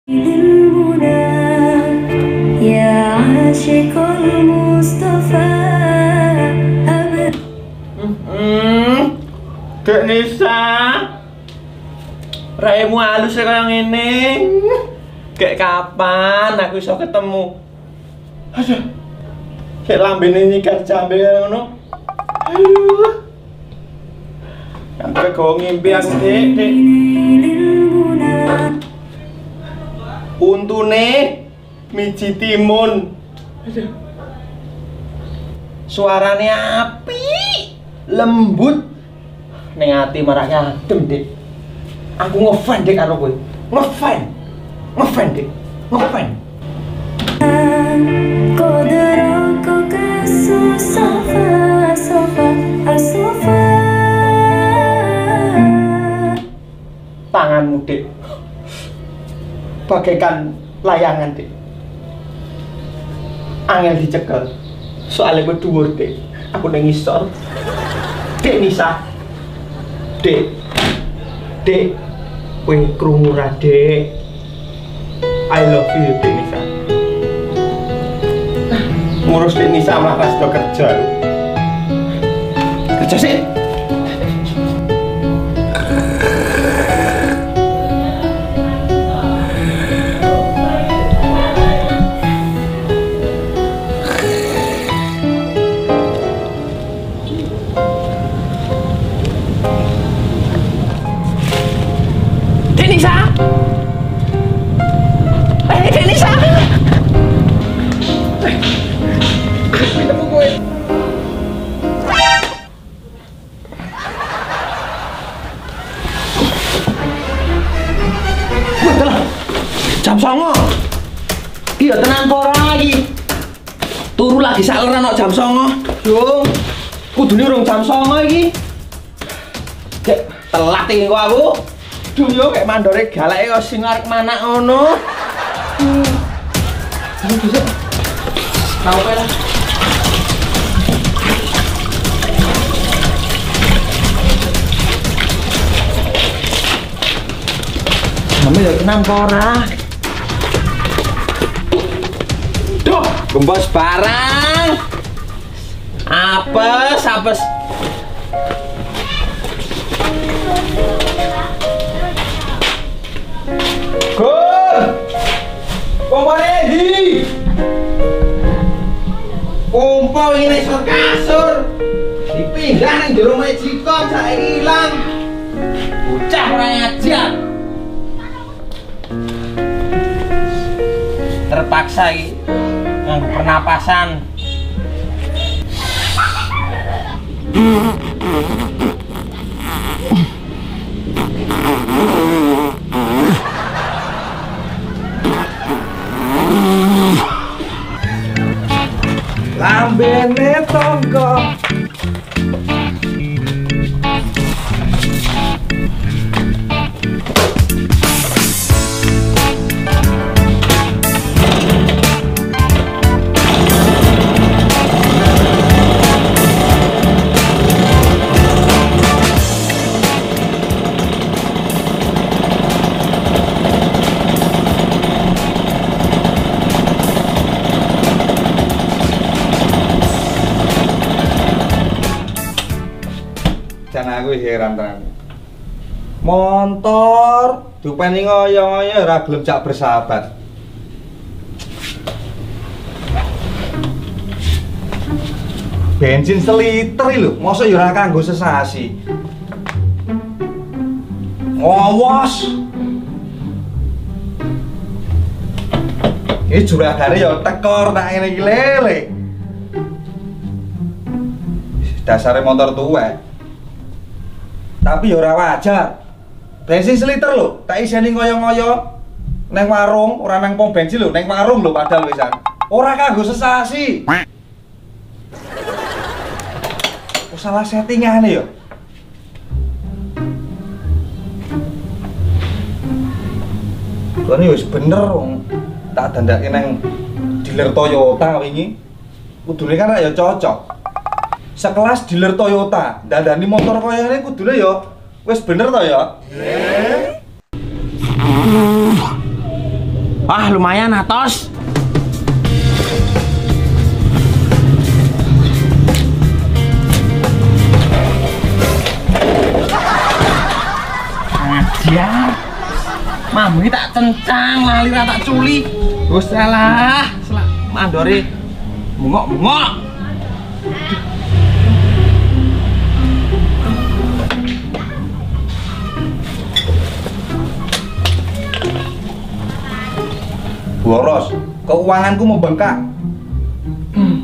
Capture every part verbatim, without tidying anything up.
Dek Nisa, raimu halus ya kayak ngene. Kayak kapan aku iso ketemu? Aduh, kayak lambene nyikat jambe kayak ngono. Aduh, sampai kau ngimpi aku dek, dek. Untune miji timun. Aduh, suaranya api, lembut. Neng ati marahnya adem dek. Aku ngefan dek karo kowe. Ngefan. Ngefan dek. Ngefan. Tanganmu dek bagaikan layangan dek. Angel dicekel. Soalnya gue dhuwur dek. Aku nang ngisor. Dek Nisa. Dek, dek, kowe krungu ra dek. I love you Dek Nisa. Ngurus Dek Nisa malah sudah kerja. Kerja sih. Nisa, eh Dek Nisa, eh, ketemu gue. Gue telah jam songo. Iya tenang pora lagi. Turu lagi saluran no jam songo. Dong, kudune urung jam songo lagi. Dek telat iki kok aku. Duh yo kayak mandore galake kok sing arek manak ngono. Ayo bisa. Kau pe lah. Kamu yo tenang ora? Duh, gembos barang. Apes, apes. Gur! Komparedi! Kumpul ini sur kasur dipindah nih di rumah Jikom saya hilang. Bocah orang ajar. Terpaksa ini yang pernapasan. Lambene tonggo. Jangan aku heran tenan. Motor dupeni ngoyo-ngoyo ora gelem jak bersahabat. Bensin seliter lho, mosok ya ora kanggo sesasi. Awas. Iki juragane ya tekor tak ngene iki lele. Dasare motor tuwek. Tapi ya ora wajar. Bensin seliter lho, tak iseni ngoyo-ngoyo. Neng warung, ora nang pom bensin lho, neng warung lho padahal wisan. Ora kanggo sesasi. Oh, salah settingane ya. Kone wis bener wong tak dandake nang dealer Toyota wingi. Kudune kan ya cocok. Sekelas dealer Toyota, dandani motor kaya ngene kudune ya wis bener to ya. Ah, lumayan atos. Ajar. Mami tak kencang, lali ra tak culi. Wis salah, salah mandore. Mungok-mungok. Boros, keuanganku membengkak. Hmm.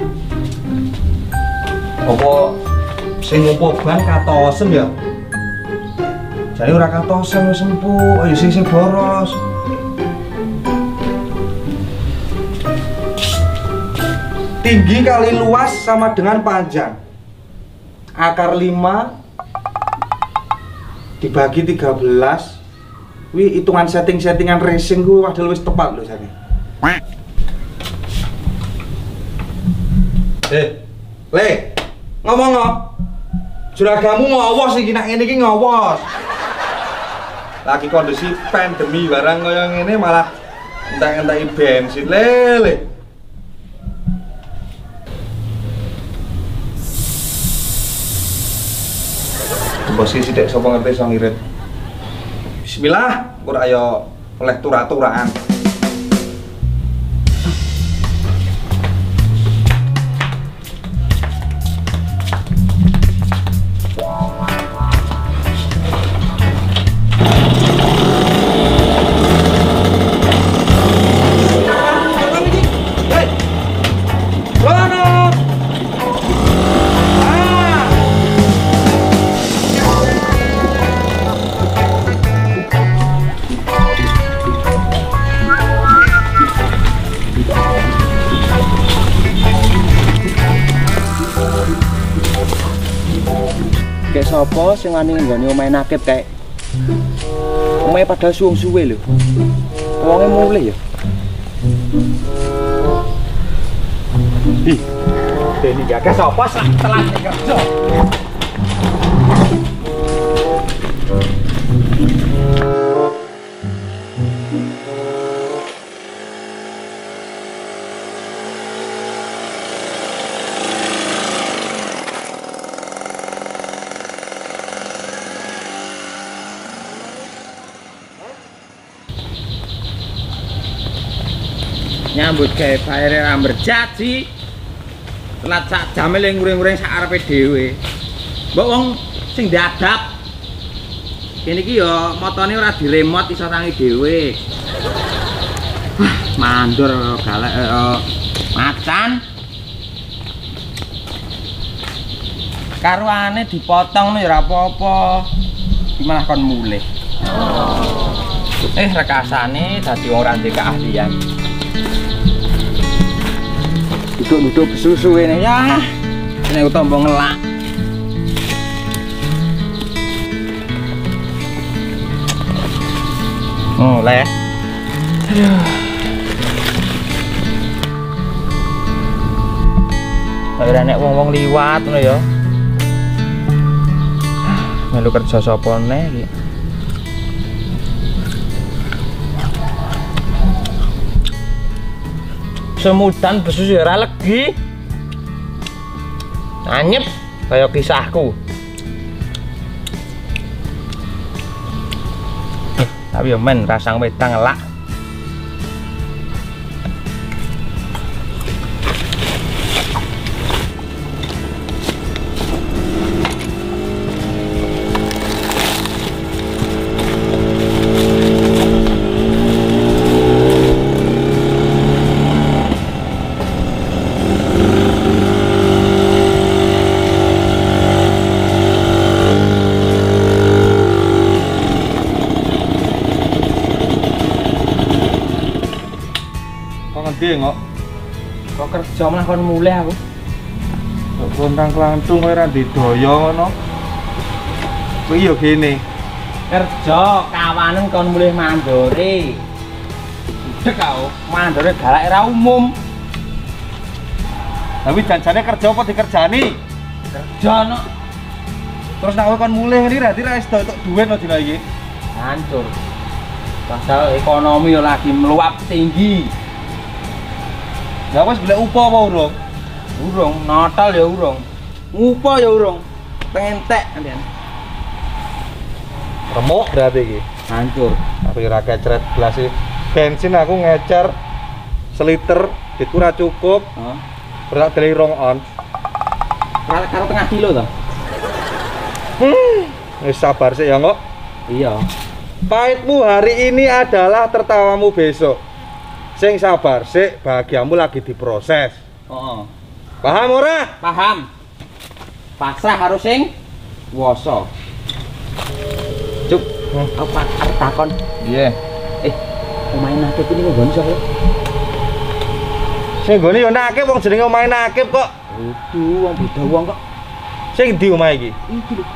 Apa sing ngumpul ban katosen ya? Jadi ora katosen wis empuk, ayo sing sing boros. Tinggi kali luas sama dengan panjang. Akar lima dibagi tiga belas. Wih, hitungan setting-settingan racing gue padahal wis tepat loh jane. Eh, Le, ngomong ngomong. Juragamu ngowos iki nek ngene iki ngowos. Lagi kondisi pandemi barang kaya ngene malah entek-enteki bensin, lele. Bos iki sithik sapa ngerti iso ngirit. Bismillah, kur ayo oleh turah-turahan. Kayak sapa sing wani nggone omahe nakit kayak omahe padahal suwung-suwe lho. Wonge mulih ya. Ih, dene gak sapa sak telat kerja. Nyambut gawe bayare ra berjanji telat sak jam le nguring-nguring sak arepe dhewe. Mbok wong sing diadap kene iki ya motone ora diremot iso tangi dhewe. Wah, mandur galek uh, macan. Karuane dipotong ya ora apa-apa. Gimana kon mulih. Eh rekasane dadi wong ora ndek keahlian. Duduk-duduk besusu ini ya. Ini utambo ngelak. Oh, leh. Aduh. Ora nek wong-wong liwat ngono ya. Melu kerja sapa neh iki? Semudan besus ya ora legi. Anyep kaya kisahku. Eh, tapi ya men rasang wedang ngelak. Kok kok kerja malah kon mulih aku. Kok kontang klantung kowe ra didaya ngono. Kowe yo gene. Kerja kawanen kon mulih mandore. Dek kau, mandore galake ra umum. Tapi janjane kerja apa dikerjani? Kerja no. Terus nek kon mulih ngene berarti ra iso entuk dhuwit no dina iki. Hancur. Padahal ekonomi yo lagi meluap tinggi. Lah wis golek upo apa urung? Urung, Natal ya urung. Ngupo ya urung. Pengentek kandian. Remuk berarti iki. Hancur. Tapi ora kecret gelas iki. Bensin aku ngecer seliter, ditku ora cukup. Heeh. Berak dari rong on. Karo karo tengah kilo to. Hmm, wis sabar sih ya kok. Iya. Pahitmu hari ini adalah tertawamu besok. Sing sabar sih, bahagiamu lagi diproses. Heeh. Paham ora? Paham. Pasrah harus sing woso. Cuk, apa arep takon? Iya. Eh, omahe nakip ini nggone sapa? Sing nggone yo nakip wong jenenge omahe nakip kok. Kudu wong beda wong kok. Sing ndi omahe iki? Iki lho.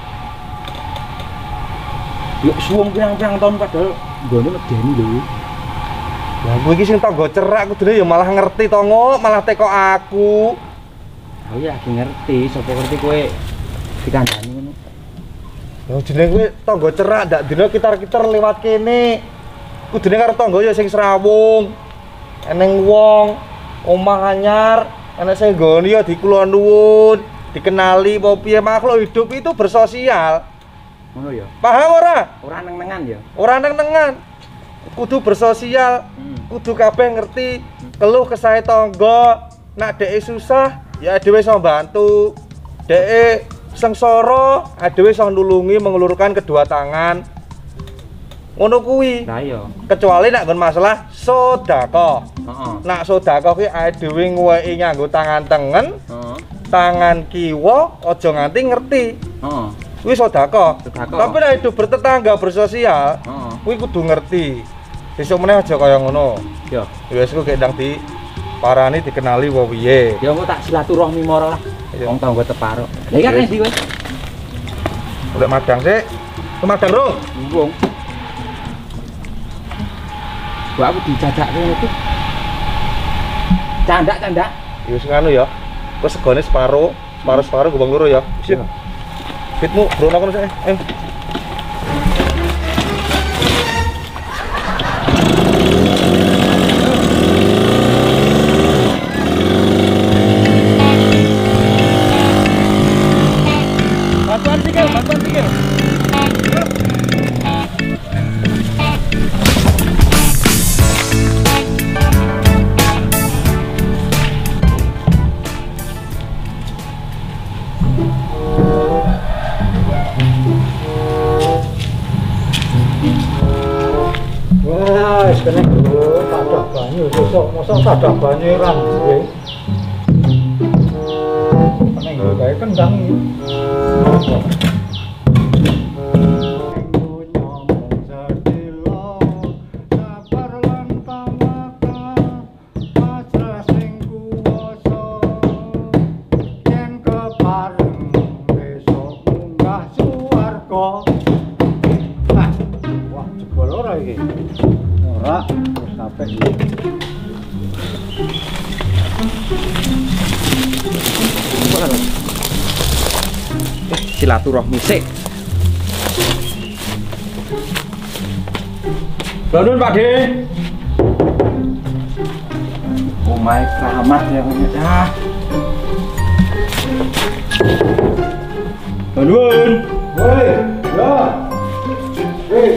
Yo suwung pirang-pirang tahun padahal nggone medeni lho. Lah kowe iki sing tangga cerak kudune ya malah ngerti to ngok, malah teko aku. Oh iya, aku ngerti, sapa ngerti kowe dikandani ngono. Lah jenenge kowe tangga cerak ndak dina kitar-kitar lewat kene. Kudune karo tangga ya sing serawung. Eneng wong omah anyar, ana sing nggone ya dikulon nuwun, dikenali apa piye makhluk hidup itu bersosial. Ngono ya. Paham ora? Ora neng-nengan ya. Ora neng-nengan. Kudu bersosial. Hmm. Kudu kabeh ngerti keluh kesahe tangga. Nek dheke susah, ya dhewe iso bantu. Dheke sengsara, dhewe iso nulungi mengulurkan kedua tangan. Ngono kuwi. Lah iya. Kecuali nek nggon masalah sedekah. Heeh. Nek sedekah kuwi dhewe ngweki nganggo tangan tengen, Heeh. tangan kiwa, aja nganti ngerti. Heeh. Kuwi sedekah. Sedekah. Tapi nek hidup bertetangga bersosial, Heeh. kuwi kudu ngerti. Besok meneh aja kaya ngono. Ya. Ya wis ku gendang di parani dikenali wae piye. Ya engko tak silaturahmi moro lah. Iya. Wong tangga teparo. Lah iki kan ndi kowe? Udah madang sik. Ke madang, Ro. Wong. Gua aku dijajak ngono iki. Candak, candak. Ya wis ngono ya. Kok segone separo, separo-separo gobang loro ya. Wis. Iya. Fitmu brono kono sik. Eh. Bantuan sikil, bantuan sikil. Wah, wis kene lho, tadah banyu sesuk, mosok tadah banyu ra duwe. Ning gawe kendang iki. Ora, wis sampe iki. Silaturahmi sik. Banun Pak De. Oh my keramat ya punya dah. Banun. Woi, ya. Woi.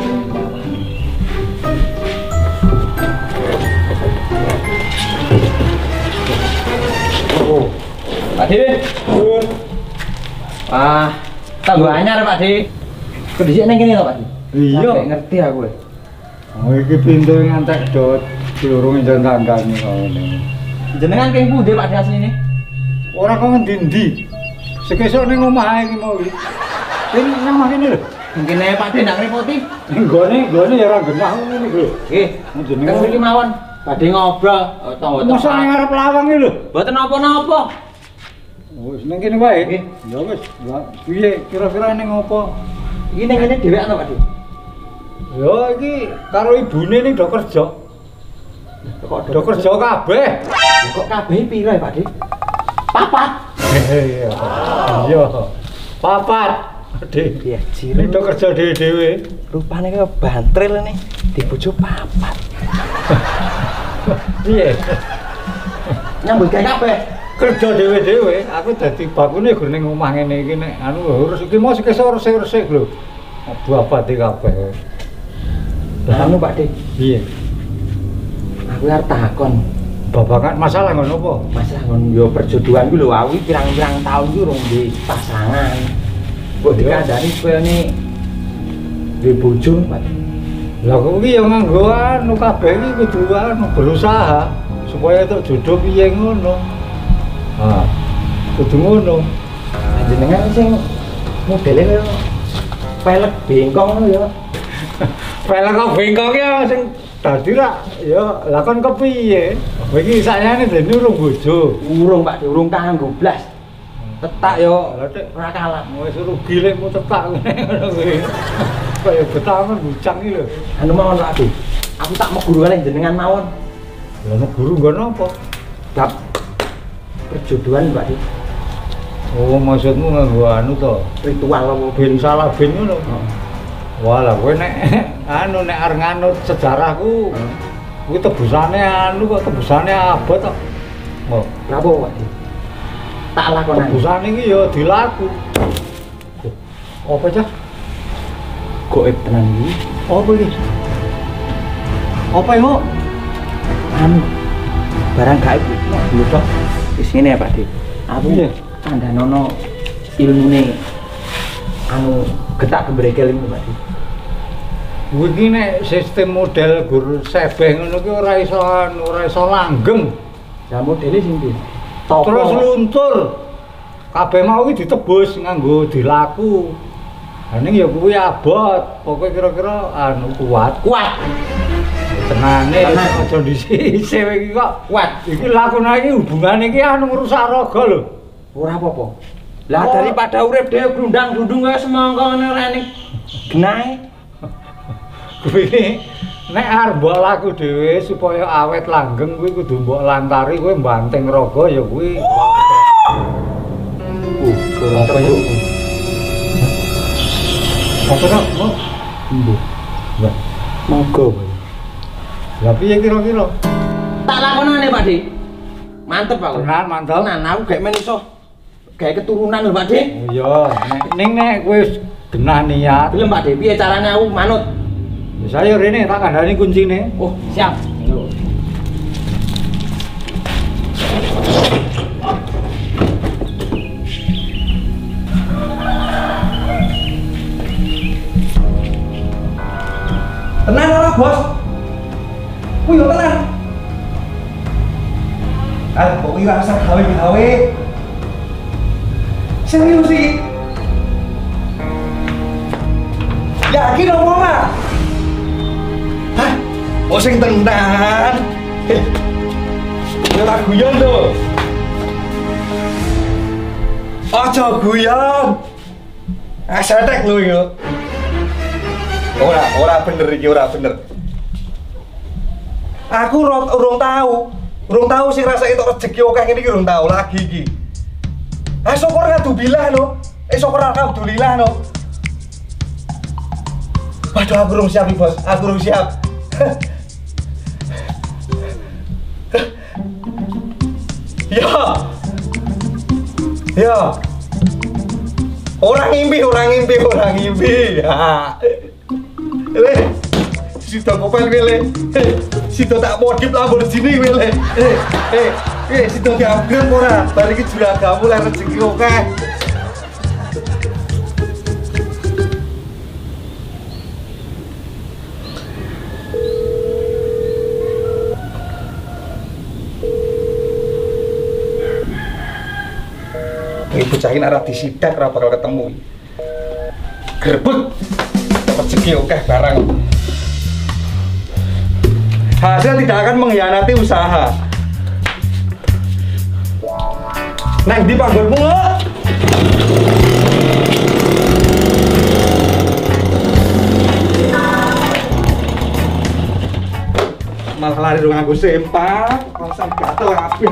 Oh, Pak De. Bun. Wah, tanggo anyar Pak De. Kedhisik ning kene to Pak De. Iya. Sampai ngerti aku. Oh, iki pintu ngantek dot durung njen tanggane ngene. Jenengan keng pundi Pak De asline? Ora kok ngendi-endi. Sekesuk ning omah iki mau iki. Sing nang omah kene lho. Mungkin ae Pak De ndak ngrepoti. Nggone, nggone ya ora genah ngene iki lho. Nggih, Jenenge teng mriki mawon. Pak De ngobrol tanggo mosok ning arep lawang iki lho. Mboten napa-napa. Wis ning kene wae. Nggih. Ya wis, ya piye kira-kira ning opo? Iki ning kene dhewean to Pak De. Ya iki karo ibune ning do kerja. Kok Do kerja kabeh. Kok kabeh pira Pak De? Papat. Iya. Iya. Papat. Dik, Iya, Ciro. itu kerja dhewe-dhewe. Rupane kaya bantril nih di bojo papat. Piye? Nyambut gawe kabeh. Kerja dhewe-dhewe, aku dadi bakune gur ning omah ngene iki nek anu urus iki mau sekesor resik-resik lho. Aduh abate kabeh. Lah anu Pak Dik. Piye? Aku arep takon. Babakan masalah ngono apa? Masalah ngono yo perjodohan ku lho, aku pirang-pirang tahun ku urung di pasangan. Kok dikandani koyo ne duwe bojo, Pak. Lah kok iki ya nganggo anu kabeh iki kudu anu berusaha supaya tok jodoh piye ngono. Ah, kudu ngono. Jenengan sing modele koyo pelek bengkong ngono ya. Pelek kok bengkok ya sing dadi ra ya lah kon kepiye? Iki sakjane dene urung bojo. Urung Pak, urung kanggo blas. Tetak yo Lah Dik, ora kalah. wis rugi lek mu tetak ngene ngono kuwi. Kaya betaman bucang iki lho. Anu mawon Pak Dik. Aku tak mau guru kalih jenengan mawon. Lah nek guru nggon apa? Bab perjodohan Pak Dik. Oh, maksudmu nganggo anu to? Ritual apa Ben salah ben ngono. Heeh. Walah kowe nek anu nek arep nganut sejarahku kuwi tebusane anu kok tebusane abot kok. Oh, Berapa Pak Dik? Tak lakonan. tebusane iki ya dilaku. Apa cah? Goib tenan iki. Apa iki? Apa iki, Mo? Anu barang gaib lho tok. Di sini ya Pak Dik. Aku Iya. kandhanono ilmune anu getak gebrekel iki Pak Dik. Kuwi iki nek sistem model gur sebeh ngono ki ora iso anu, ora iso langgeng. Lah modele sing ndi? Terus luntur. Kabeh mau iki ditebus nganggo dilaku. Lah ning ya kuwi abot, pokoke kira-kira anu kuat. Kuat. Tenane Tenan. aja disisih iki kok. Kuat. Iki lakune iki hubungane iki anu ngrusak raga lho. Ora apa-apa. Lah Oh. daripada urip dhewe glundang-glundung kaya semangka ngene rene genahe. Kuwi nek arep mbok laku dhewe supaya awet langgeng kuwi kudu mbok lantari kowe mbanting raga ya kuwi. Uh, Apa ya? Apa kok? Mo? Mbuh. Lah, Monggo. lah piye kira-kira? Tak lakonane Pak Dik. Mantep aku. Tenan mantap. Tenan aku gak men iso gawe keturunan lho Pak Dik. Oh iya, nek ning nek kowe wis genah niat, Belum Pak Dik, piye carane aku manut? ya saya rene tak kandhani kuncine. Oh, siap. Lho. Tenang ora, Bos. Kuwi yo tenang. Ah, kok iki rasa gawe-gawe. Serius iki. Yakin apa ora? Hah? Oh sing tenan. Eh. Yo tak guyon to. Aja guyon. Asetek lho iki. Ora, ora bener iki, ora bener. Aku ro- urung tahu. Urung tahu sing rasake tok rezeki akeh ngene iki urung tahu lagi iki. Ah syukur alhamdulillah no. Eh syukur alhamdulillah no. Waduh aku urung siap nih, Bos. Aku urung siap. Ya. Ya. Orang ngimpi, orang ngimpi, orang ngimpi. Ya. Le. Sida kopel wele. Sida tak modif Lamborghini wele. Eh, eh, eh, sida di-upgrade ora? Bar iki juragamu lek rezeki akeh. Ini bocah ini arah disidak, ora bakal ketemu. Grebek, rezeki akeh barang. Hasil tidak akan mengkhianati usaha. Nang di panggulmu nggak? Malah lari dong aku sempak, langsung gatel kabeh.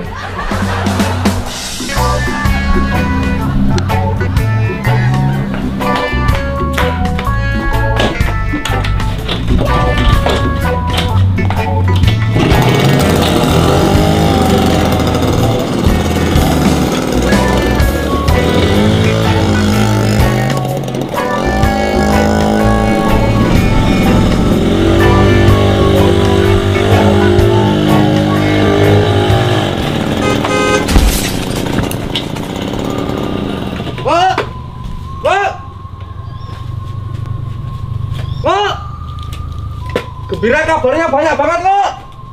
Kabarnya banyak banget kok.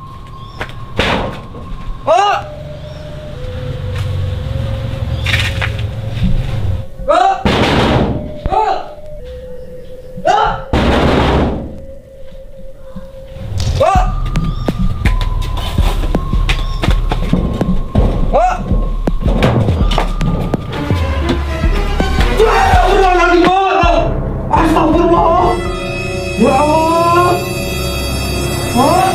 Oh. Oh. Oh. Oh. Oh. Oh. Astagfirullah. Ya Allah. Oh.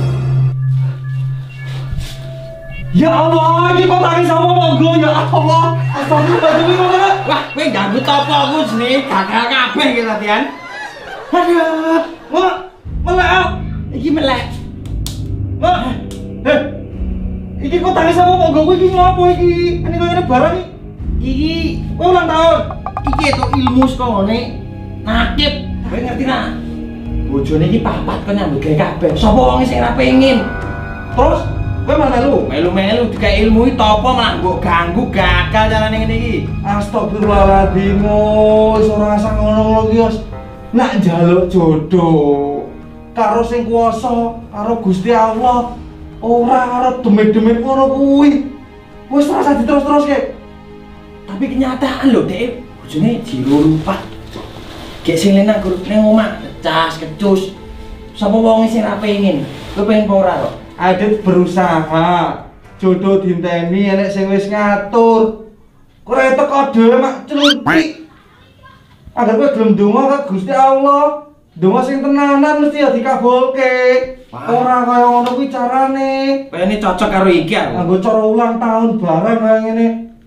Ya Allah, ini kok tangis sama monggo ya Allah. Astagfirullah. Wah, kowe ganggu topo aku jenenge gagal kabeh iki latihan. Aduh, Mak, melek. Iki melek. Mak. Eh. Iki kok tangis sama monggo kowe iki ngopo iki? Ini kok ngene barang iki. Iki Kowe ulang tahun. iki itu ilmu saka ngene nakib. Kowe ngerti ra? Bojone iki papat kok nyambut gawe kabeh. Sapa wong sing ora pengin? Terus kowe mana lu? Melu-melu dikae ilmu iki topo malah mbok ganggu gagal carane ngene iki. Astagfirullahaladzim, wis ora asal ngono iki, Yos. Nak njaluk jodoh karo sing kuwasa, karo Gusti Allah, ora karo demit-demit ngono kuwi. Wis ora usah diterus-teruske. Tapi kenyataan lho, Dek, bojone jiro lupa. Gek sing lenang grup ning omah, cas kecus. Sapa wong sing ora pengin? Kowe pengen apa ora kok? Adit berusaha. Jodoh dinteni enek sing wis ngatur. Ora teko dhewe mak celupik. Agar kowe gelem donga ke Gusti Allah. Donga sing tenanan mesti ya dikabulke. Ora kaya ngono kuwi carane. Kowe ini cocok karo iki aku. Nganggo cara ulang tahun bareng kaya ngene.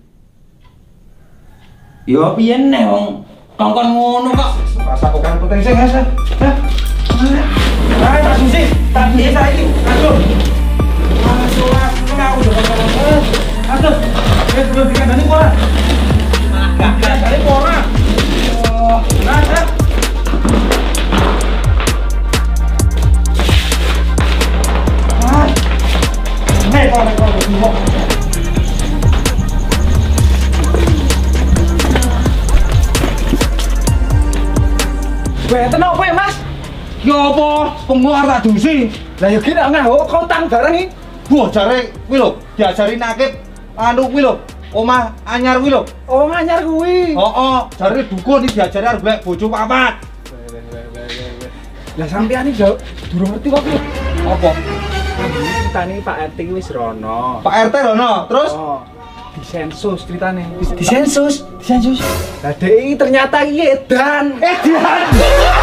Yo piye neh wong kongkon ngono kok. Rasa kok kan penting sing Hah? Ayo tak susi, tak piye saiki. Aduh. Aduh, aku udah ngomong. Aduh. Wis belum dikandani ora? Gak dikandani ora. Oh, rasa. Ah. Nek kok nek kok Beten opo ya, Mas? ya apa? Penguar tak dusi. Lah ya kira nganggo kontang barang iki. Wah, jare kuwi lho, diajari nakib anu kuwi lho, omah anyar kuwi lho. Oh, nganyar kuwi. Heeh, jare dukun iki diajari arep golek bojo papat. Lah sampeyan iki yo durung ngerti kok iki. Apa? Ceritane Pak R T ki wis rono. Pak R T rono, terus Oh, disensus ceritane. Disensus, disensus. Lah dek iki ternyata iki edan. eh dia